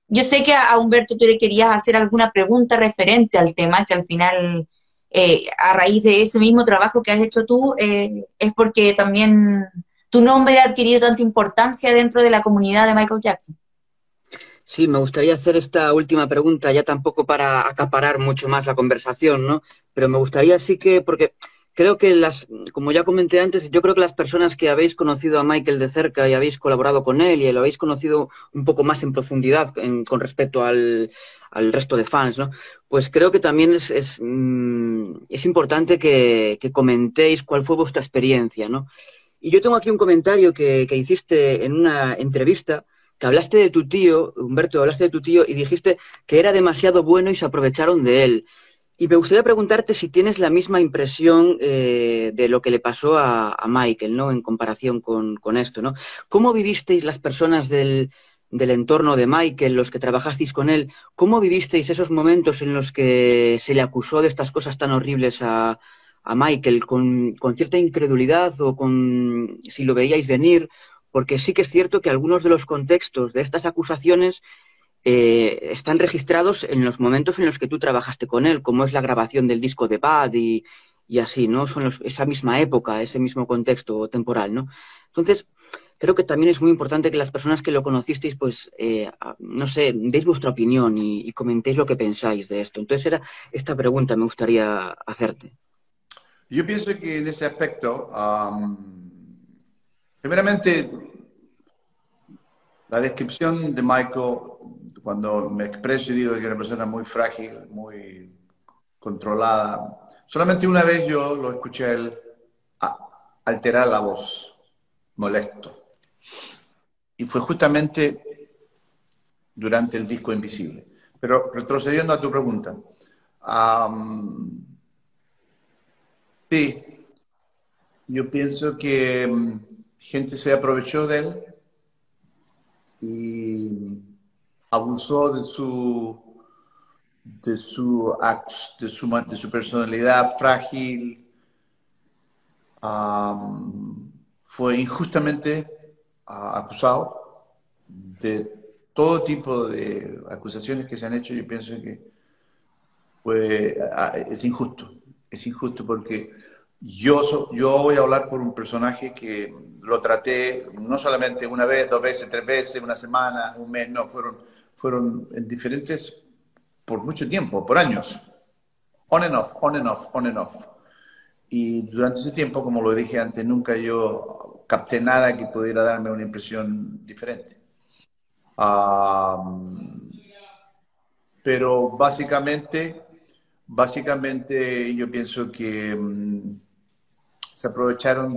Yo sé que a Humberto tú le querías hacer alguna pregunta referente al tema, que al final, a raíz de ese mismo trabajo que has hecho tú, es porque también tu nombre ha adquirido tanta importancia dentro de la comunidad de Michael Jackson. Sí, me gustaría hacer esta última pregunta, ya tampoco para acaparar mucho más la conversación, ¿no? Pero me gustaría sí que, porque creo que como ya comenté antes, yo creo que las personas que habéis conocido a Michael de cerca y habéis colaborado con él y lo habéis conocido un poco más en profundidad con respecto al resto de fans, ¿no? Pues creo que también es importante que comentéis cuál fue vuestra experiencia, ¿no? Y yo tengo aquí un comentario que hiciste en una entrevista, que hablaste de tu tío, Humberto, hablaste de tu tío y dijiste que era demasiado bueno y se aprovecharon de él. Y me gustaría preguntarte si tienes la misma impresión de lo que le pasó a Michael, ¿no? En comparación con esto, ¿no? ¿Cómo vivisteis las personas del entorno de Michael, los que trabajasteis con él? ¿Cómo vivisteis esos momentos en los que se le acusó de estas cosas tan horribles a Michael con cierta incredulidad o con si lo veíais venir? Porque sí que es cierto que algunos de los contextos de estas acusaciones están registrados en los momentos en los que tú trabajaste con él, como es la grabación del disco de Bad y así, ¿no? Son esa misma época, ese mismo contexto temporal, ¿no? Entonces, creo que también es muy importante que las personas que lo conocisteis, pues, no sé, deis vuestra opinión y comentéis lo que pensáis de esto. Entonces, era esta pregunta me gustaría hacerte. Yo pienso que en ese aspecto, primeramente, la descripción de Michael, cuando me expreso y digo que era una persona muy frágil, muy controlada, solamente una vez yo lo escuché a él alterar la voz, molesto. Y fue justamente durante el disco Invisible. Pero retrocediendo a tu pregunta, sí, yo pienso que gente se aprovechó de él y abusó de su personalidad frágil. Fue injustamente acusado de todo tipo de acusaciones que se han hecho. Yo pienso que es injusto porque yo voy a hablar por un personaje que lo traté no solamente una vez, dos veces, tres veces, una semana, un mes, no, fueron en diferentes, por mucho tiempo, por años, on and off, on and off, on and off. Y durante ese tiempo, como lo dije antes, nunca yo capté nada que pudiera darme una impresión diferente. Um, pero básicamente yo pienso que se aprovecharon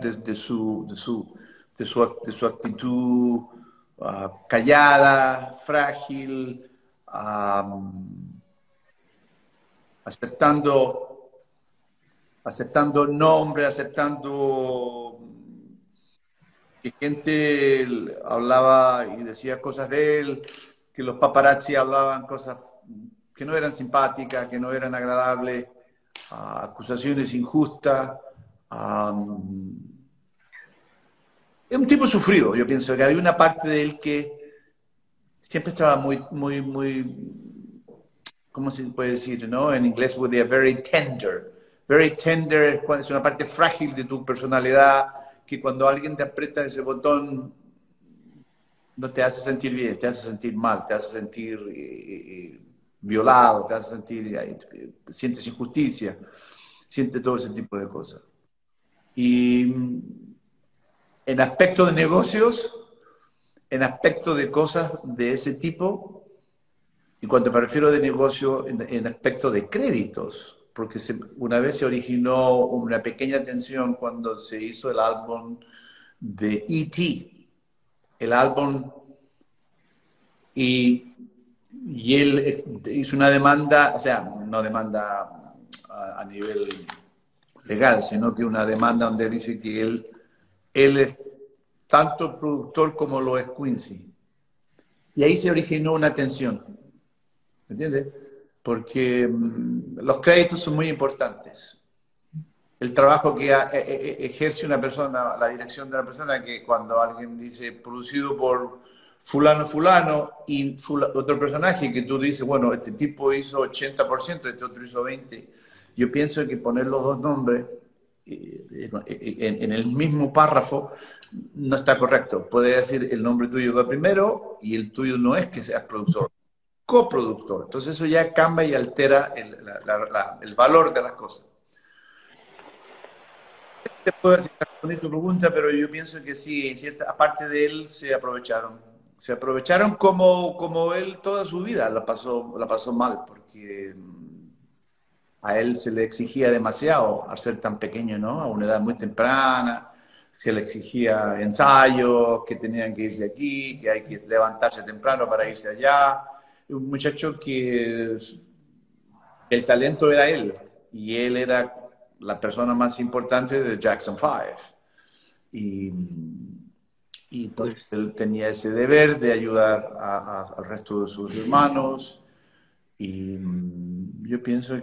de su actitud callada, frágil, aceptando, aceptando nombre, aceptando que gente hablaba y decía cosas de él, que los paparazzi hablaban cosas que no eran simpáticas, que no eran agradables, acusaciones injustas. Um, es un tipo sufrido, yo pienso que había una parte de él que siempre estaba ¿cómo se puede decir? ¿No? En inglés sería very tender. Very tender es una parte frágil de tu personalidad que cuando alguien te aprieta ese botón no te hace sentir bien, te hace sentir mal, te hace sentir violado, te hace sentir, sientes injusticia, sientes todo ese tipo de cosas. Y en aspecto de negocios, en aspecto de cosas de ese tipo, y cuando me refiero de negocio, en aspecto de créditos, porque una vez se originó una pequeña tensión cuando se hizo el álbum de E.T., el álbum, y, y él hizo una demanda, o sea, no demanda a nivel legal, sino que una demanda donde dice que él es tanto productor como lo es Quincy. Y ahí se originó una tensión, ¿me entiendes? Porque los créditos son muy importantes. El trabajo que ejerce una persona, la dirección de una persona, que cuando alguien dice producido por fulano, fulano, y otro personaje que tú dices, bueno, este tipo hizo 80%, este otro hizo 20%. Yo pienso que poner los dos nombres en el mismo párrafo no está correcto. Puede decir el nombre tuyo va primero y el tuyo no es que seas productor, coproductor. Entonces eso ya cambia y altera el valor de las cosas. Te puedo decir responder tu pregunta, pero yo pienso que sí, aparte de él se aprovecharon. Se aprovecharon como él toda su vida la pasó mal, porque a él se le exigía demasiado al ser tan pequeño, ¿no? A una edad muy temprana, se le exigía ensayos, que tenían que irse aquí, que hay que levantarse temprano para irse allá. Un muchacho que el talento era él, y él era la persona más importante de Jackson 5. Y, y pues él tenía ese deber de ayudar al resto de sus hermanos. Y yo pienso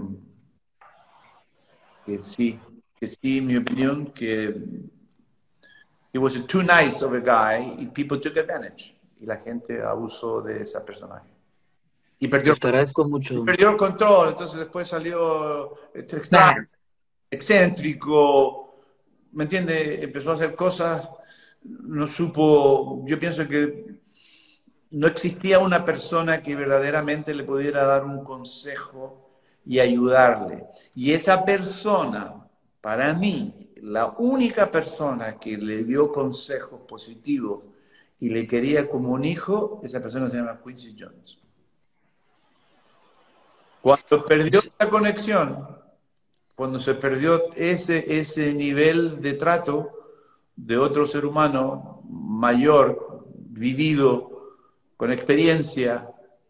que sí, mi opinión, que he was too nice of a guy y people took advantage. Y la gente abusó de ese personaje. Y Pues te agradezco mucho. perdió el control, entonces después salió extraño, excéntrico, ¿me entiende? Empezó a hacer cosas, no supo, yo pienso que no existía una persona que verdaderamente le pudiera dar un consejo y ayudarle. Y esa persona, para mí, la única persona que le dio consejos positivos y le quería como un hijo, esa persona se llama Quincy Jones. Cuando perdió la conexión, cuando se perdió ese nivel de trato de otro ser humano mayor, vivido, con experiencia,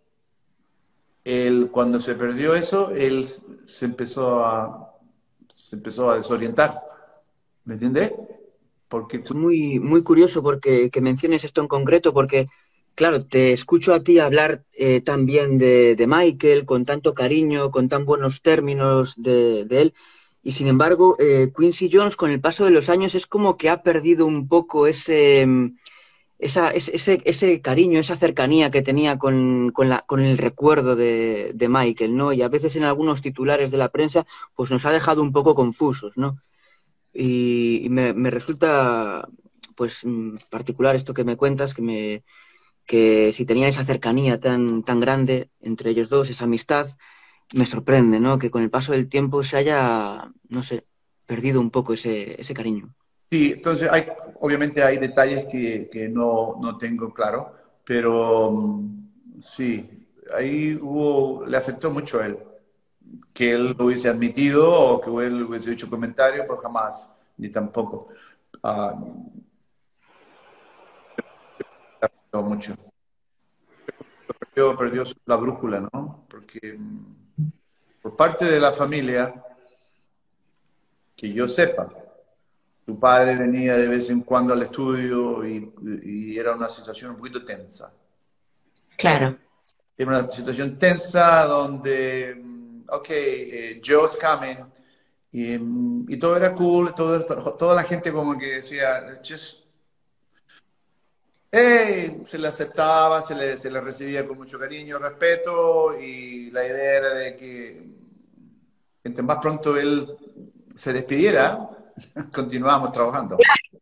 cuando se perdió eso, él se empezó a desorientar. ¿Me entiendes? Porque Es muy, muy curioso porque que menciones esto en concreto, porque, claro, te escucho a ti hablar tan bien de Michael, con tanto cariño, con tan buenos términos de él, y sin embargo, Quincy Jones, con el paso de los años, es como que ha perdido un poco ese cariño, esa cercanía que tenía con el recuerdo de Michael, ¿no? Y a veces en algunos titulares de la prensa, pues nos ha dejado un poco confusos, ¿no? Y me resulta pues particular esto que me cuentas, que si tenían esa cercanía tan grande entre ellos dos, esa amistad, me sorprende, ¿no? Que con el paso del tiempo se haya, no sé, perdido un poco ese cariño. sí, entonces obviamente hay detalles que no tengo claro, pero sí, ahí le afectó mucho a él. Que él lo hubiese admitido o que él hubiese hecho comentario, pues jamás, ni tampoco. Ah, le afectó mucho. Perdió la brújula, ¿no? Porque por parte de la familia, que yo sepa, tu padre venía de vez en cuando al estudio y era una situación un poquito tensa. Claro. Era una situación tensa donde, ok, Joe's coming, y todo era cool, toda la gente como que decía, just, hey, se le aceptaba, se le recibía con mucho cariño, respeto, y la idea era de que entre más pronto él se despidiera, continuábamos trabajando.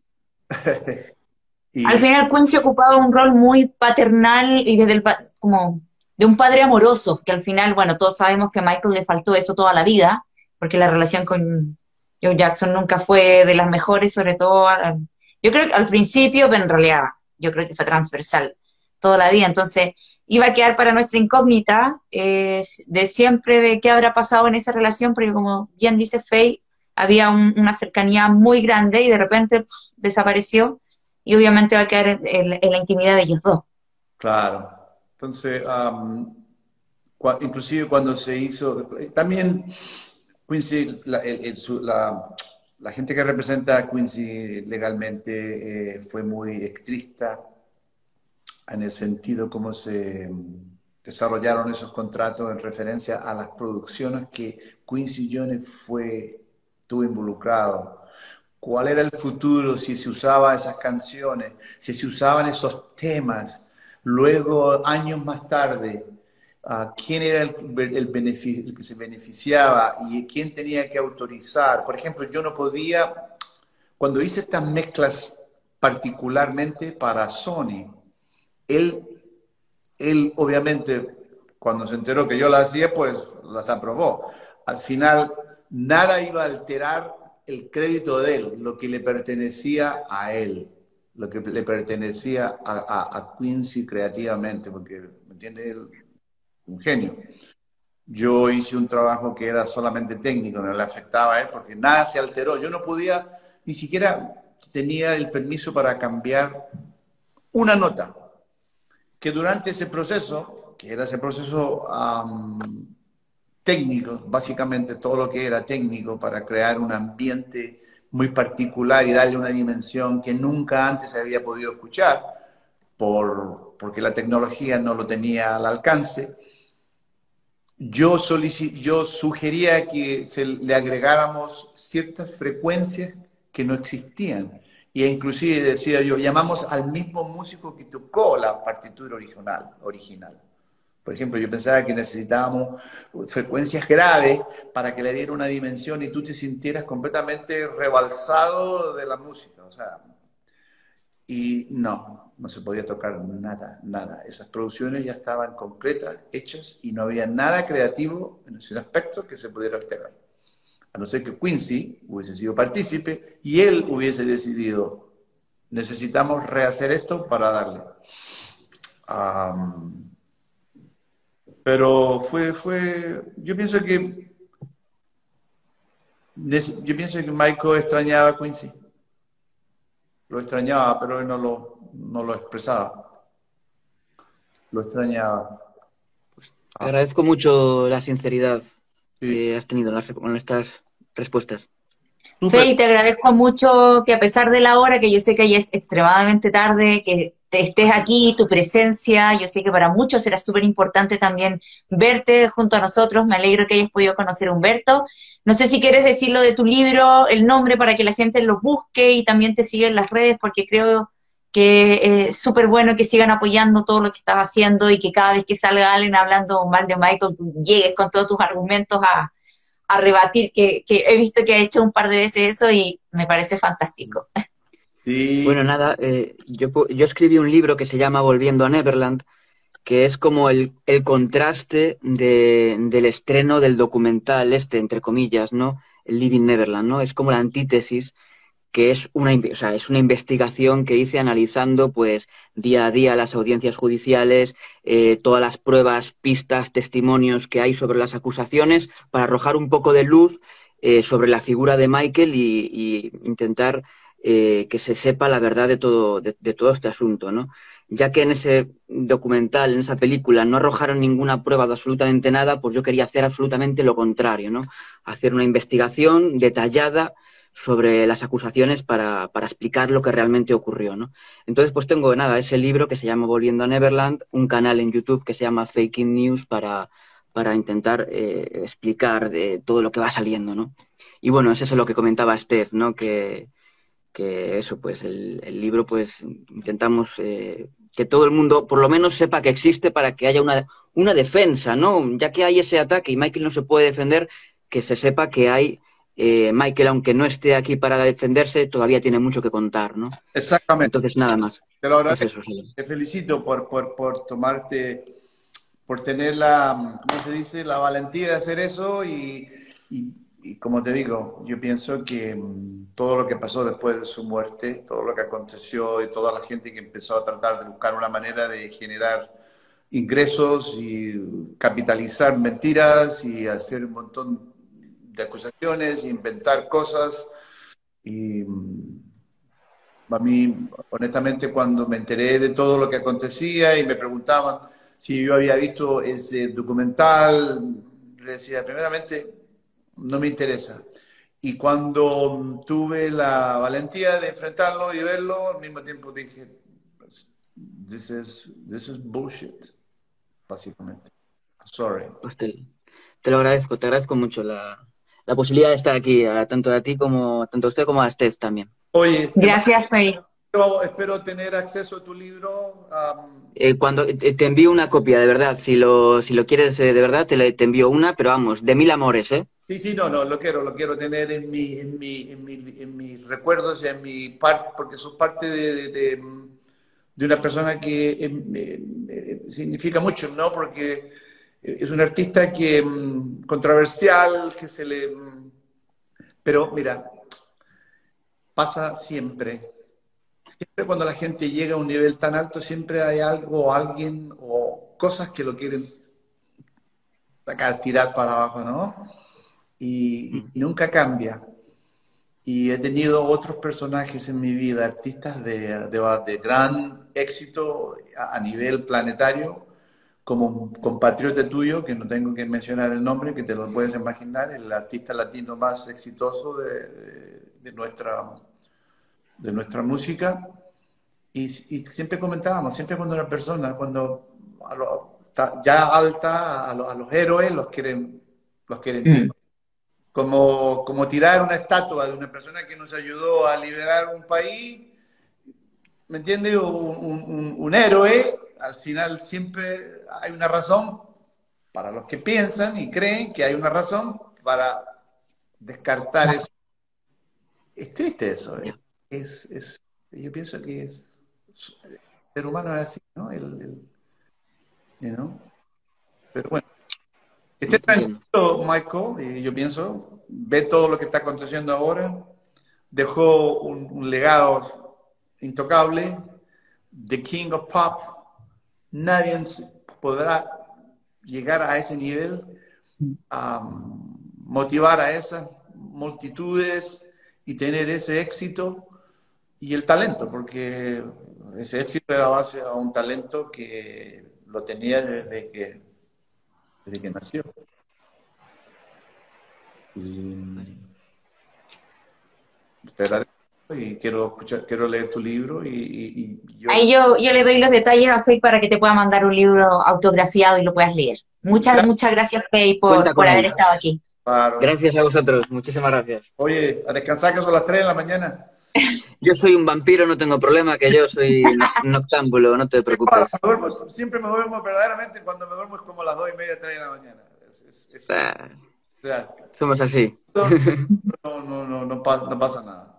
Al Y final Quincy ocupaba un rol muy paternal y como de un padre amoroso, que al final, bueno, todos sabemos que a Michael le faltó eso toda la vida, porque la relación con Joe Jackson nunca fue de las mejores, sobre todo, yo creo que al principio, pero en realidad yo creo que fue transversal toda la vida, entonces iba a quedar para nuestra incógnita de siempre de qué habrá pasado en esa relación, porque como bien dice Faye, había una cercanía muy grande y de repente desapareció y obviamente va a quedar en la intimidad de ellos dos. claro, entonces, inclusive cuando se hizo, también Quincy, la gente que representa a Quincy legalmente fue muy estricta en el sentido cómo se desarrollaron esos contratos en referencia a las producciones que Quincy Jones estuvo involucrado. cuál era el futuro, si se usaban esas canciones, si se usaban esos temas. Luego, años más tarde, quién era el que se beneficiaba y quién tenía que autorizar. Por ejemplo, yo no podía, cuando hice estas mezclas particularmente para Sony, él, él obviamente, cuando se enteró que yo las hacía, pues las aprobó. Al final, nada iba a alterar el crédito de él, lo que le pertenecía a él, lo que le pertenecía a Quincy creativamente, porque, ¿me entiendes? Él, un genio. Yo hice un trabajo que era solamente técnico, no le afectaba a él, porque nada se alteró. Yo no podía, ni siquiera tenía el permiso para cambiar una nota, que durante ese proceso, que era ese proceso técnico, básicamente todo lo que era técnico para crear un ambiente muy particular y darle una dimensión que nunca antes se había podido escuchar, porque la tecnología no lo tenía al alcance. Yo sugería que le agregáramos ciertas frecuencias que no existían. Y inclusive decía yo, llamamos al mismo músico que tocó la partitura original. Por ejemplo, yo pensaba que necesitábamos frecuencias graves para que le diera una dimensión y tú te sintieras completamente rebalsado de la música. O sea, y no se podía tocar nada, nada. Esas producciones ya estaban completas, hechas, y no había nada creativo en ese aspecto que se pudiera alterar. A no ser que Quincy hubiese sido partícipe y él hubiese decidido, necesitamos rehacer esto para darle. Pero yo pienso que Michael extrañaba a Quincy. Lo extrañaba, pero él no lo expresaba. Lo extrañaba. Te agradezco mucho la sinceridad Sí. que has tenido en estas respuestas. Fey, Súper. te agradezco mucho que a pesar de la hora, que yo sé que ya es extremadamente tarde, que te estés aquí, tu presencia, yo sé que para muchos será súper importante también verte junto a nosotros, me alegro que hayas podido conocer a Humberto. No sé si quieres decirlo de tu libro, el nombre para que la gente lo busque y también te siga en las redes, porque creo que es súper bueno que sigan apoyando todo lo que estás haciendo y que cada vez que salga alguien hablando mal de Michael, tú llegues con todos tus argumentos a rebatir, que he visto que ha hecho un par de veces eso y me parece fantástico. Sí, Bueno, nada, yo escribí un libro que se llama Volviendo a Neverland, que es como el contraste del estreno del documental este, entre comillas, ¿no? El Living Neverland, ¿no? Es como la antítesis, que es o sea, es una investigación que hice analizando pues día a día las audiencias judiciales, todas las pruebas, pistas, testimonios que hay sobre las acusaciones para arrojar un poco de luz sobre la figura de Michael y intentar que se sepa la verdad de todo este asunto, ¿no? Ya que en ese documental, en esa película, no arrojaron ninguna prueba de absolutamente nada, pues yo quería hacer absolutamente lo contrario, ¿no? Hacer una investigación detallada sobre las acusaciones para explicar lo que realmente ocurrió, ¿no? Entonces, pues tengo, nada, ese libro que se llama Volviendo a Neverland, un canal en YouTube que se llama Faking News para intentar explicar de todo lo que va saliendo, ¿no? Y bueno, es eso lo que comentaba Steph, ¿no? Que eso, pues el libro, pues intentamos que todo el mundo por lo menos sepa que existe para que haya una defensa, ¿no? Ya que hay ese ataque y Michael no se puede defender, que se sepa que hay Michael, aunque no esté aquí para defenderse, todavía tiene mucho que contar, ¿no? exactamente. Entonces, nada más. Te lo Es agradezco. eso, sí. Te felicito por tomarte, por tener la, ¿cómo se dice? La valentía de hacer eso y como te digo, yo pienso que todo lo que pasó después de su muerte, todo lo que aconteció y toda la gente que empezó a tratar de buscar una manera de generar ingresos y capitalizar mentiras y hacer un montón de acusaciones, inventar cosas y a mí, honestamente, cuando me enteré de todo lo que acontecía y me preguntaban si yo había visto ese documental, le decía, primeramente, no me interesa. Y cuando tuve la valentía de enfrentarlo y verlo, al mismo tiempo dije, pues, this is bullshit, básicamente. Sorry. Pues te lo agradezco, te agradezco mucho la posibilidad de estar aquí, tanto a ti como, tanto a usted como a Steph también. Oye, Gracias, Faye. espero tener acceso a tu libro. Cuando te envío una copia, de verdad, si lo quieres de verdad, te envío una, pero vamos, de mil amores, ¿eh? Sí, sí, no, no, lo quiero tener en mis recuerdos, en mi parte, porque son parte de una persona que significa mucho, ¿no? Porque es un artista que controversial, que se le... pero mira, pasa siempre. Siempre cuando la gente llega a un nivel tan alto, siempre hay algo o alguien o cosas que lo quieren sacar, tirar para abajo, ¿no? Y nunca cambia. Y he tenido otros personajes en mi vida, artistas de gran éxito a nivel planetario, como un compatriota tuyo, que no tengo que mencionar el nombre, que te lo puedes imaginar, el artista latino más exitoso de nuestra música. Y siempre comentábamos, siempre cuando una persona, cuando ya alta, a los héroes los quieren tirar. Como tirar una estatua de una persona que nos ayudó a liberar un país, ¿me entiendes? Un héroe, al final siempre hay una razón para los que piensan y creen que hay una razón para descartar eso. Es triste eso, yo pienso que el ser humano es así, ¿no? You know? Pero bueno, esté tranquilo, Michael, y yo pienso, ve todo lo que está aconteciendo ahora, dejó un legado intocable, The King of Pop, nadie podrá llegar a ese nivel, a motivar a esas multitudes y tener ese éxito y el talento, porque ese éxito era base a un talento que lo tenía desde que nació. Y te agradezco y quiero leer tu libro y yo... Ahí yo le doy los detalles a Faye para que te pueda mandar un libro autografiado y lo puedas leer. Muchas gracias, Faye, Cuenta por con haber él. estado aquí. Claro. Gracias a vosotros, muchísimas gracias. Oye, a descansar que son las 3 de la mañana. Yo soy un vampiro, no tengo problema, que yo soy noctámbulo, no te preocupes. Siempre me duermo, verdaderamente cuando me duermo es como las 2:30, 3 de la mañana. Ah, O sea, somos así. no pasa nada.